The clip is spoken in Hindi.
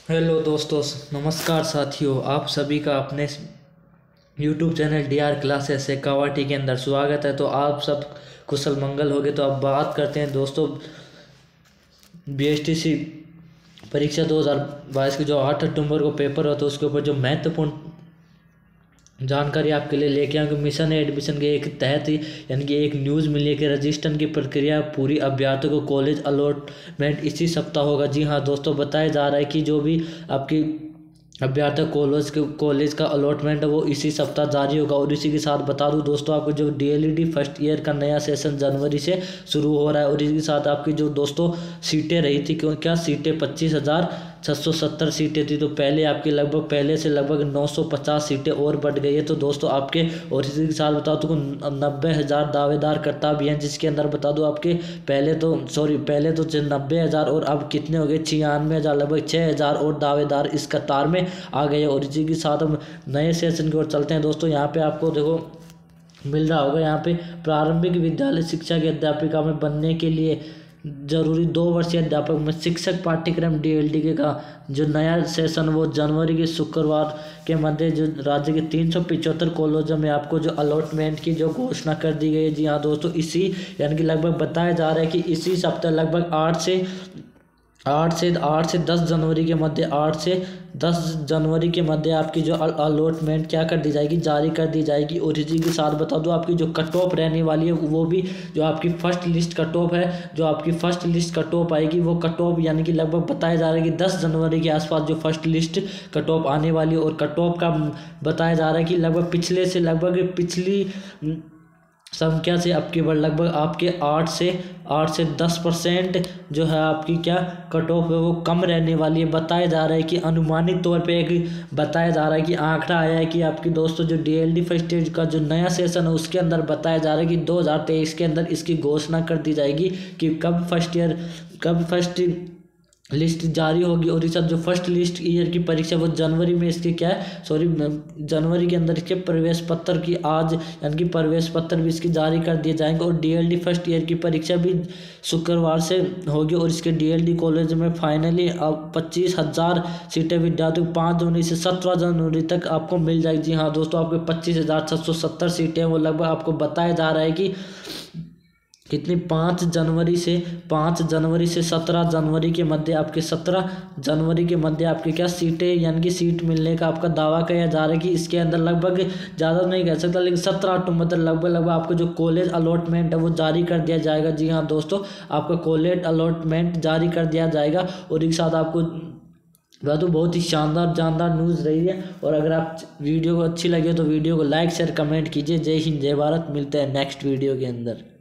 हेलो दोस्तों, नमस्कार साथियों। आप सभी का अपने यूट्यूब चैनल DR क्लासेस से कवाटी के अंदर स्वागत है। तो आप सब कुशल मंगल होगे। तो अब बात करते हैं दोस्तों BSTC परीक्षा 2022 की जो 8 अक्टूबर को पेपर होता है उसके ऊपर जो महत्वपूर्ण जानकारी आपके लिए लेके आए। मिशन एडमिशन के एक तहत ही यानी कि एक न्यूज़ मिली है कि रजिस्ट्रेशन की प्रक्रिया पूरी अभ्यर्थियों को कॉलेज अलॉटमेंट इसी सप्ताह होगा। जी हाँ दोस्तों, बताया जा रहा है कि जो भी आपकी अभ्यर्थी कॉलेज का अलॉटमेंट है वो इसी सप्ताह जारी होगा। और इसी के साथ बता दूं दोस्तों, आपको जो DLED फर्स्ट ईयर का नया सेशन जनवरी से शुरू हो रहा है। और इसी के साथ आपकी जो दोस्तों सीटें रही थी, क्यों क्या सीटें 25,670 सीटें थी। तो पहले आपकी पहले से लगभग 950 सीटें और बढ़ गई है। तो दोस्तों आपके और इसी के साथ बता दूं 90,000 दावेदार करता भी हैं, जिसके अंदर बता दूं आपके पहले तो 90,000 और अब कितने हो गए 96,000, लगभग 6,000 और दावेदार इस कतार में आ गए। और इसी के साथ हम नए सेशन की ओर चलते हैं दोस्तों। यहाँ पे आपको देखो मिल रहा होगा, यहाँ पे प्रारंभिक विद्यालय शिक्षा की अध्यापिका में बनने के लिए जरूरी 2 वर्षीय अध्यापक में शिक्षक पाठ्यक्रम DLD का जो नया सेशन वो जनवरी के शुक्रवार के मध्य जो राज्य के 375 कॉलेजों में आपको जो अलॉटमेंट की जो घोषणा कर दी गई है। जी हाँ दोस्तों, इसी यानी कि लगभग बताया जा रहा है कि इसी सप्ताह लगभग 8 से 10 जनवरी के मध्य 8 से 10 जनवरी के मध्य आपकी जो अलॉटमेंट क्या कर दी जाएगी, जारी कर दी जाएगी। और इसी के साथ बता दूं आपकी जो कट ऑफ रहने वाली है वो भी जो आपकी फर्स्ट लिस्ट कट ऑफ है, जो आपकी फर्स्ट लिस्ट कट ऑफ आएगी वो कट ऑफ यानी कि लगभग बताया जा रहा है कि 10 जनवरी के आसपास जो फर्स्ट लिस्ट कट ऑफ आने वाली है। और कट ऑफ का बताया जा रहा है कि लगभग पिछली संख्या से अब केवल लगभग आपके 8 से 10% जो है आपकी क्या कट ऑफ है वो कम रहने वाली है। बताया जा रहा है कि अनुमानित तौर पे एक बताया जा रहा है कि आंकड़ा आया है कि आपकी दोस्तों जो DLD फर्स्ट ईयर का जो नया सेशन है उसके अंदर बताया जा रहा है कि 2023 के अंदर इसकी घोषणा कर दी जाएगी कि कब फर्स्ट लिस्ट जारी होगी। और इस जो फर्स्ट लिस्ट ईयर की परीक्षा वो जनवरी में इसके जनवरी के अंदर इसके प्रवेश पत्र की आज यानी कि प्रवेश पत्र भी इसकी जारी कर दिए जाएंगे। और DLD फर्स्ट ईयर की परीक्षा भी शुक्रवार से होगी। और इसके DLD कॉलेज में फाइनली अब 25,000 सीटें विद्यार्थियों 5 जनवरी से 17 जनवरी तक आपको मिल जाएगी। जी हाँ दोस्तों, आपके 25,670 सीटें वो लगभग आपको बताया जा रहा है कि कितनी 5 जनवरी से 17 जनवरी के मध्य आपके 17 जनवरी के मध्य आपके क्या सीटें यानी कि सीट मिलने का आपका दावा किया जा रहा है कि इसके अंदर लगभग ज़्यादा नहीं कह सकता लेकिन 17 अक्टूबर तक लगभग आपको जो कॉलेज अलॉटमेंट है वो जारी कर दिया जाएगा। जी हाँ दोस्तों, आपका कॉलेज अलॉटमेंट जारी कर दिया जाएगा। और एक साथ आपको तो बहुत ही शानदार न्यूज़ रही है। और अगर आप वीडियो को अच्छी लगे तो वीडियो को लाइक शेयर कमेंट कीजिए। जय हिंद जय भारत, मिलते हैं नेक्स्ट वीडियो के अंदर।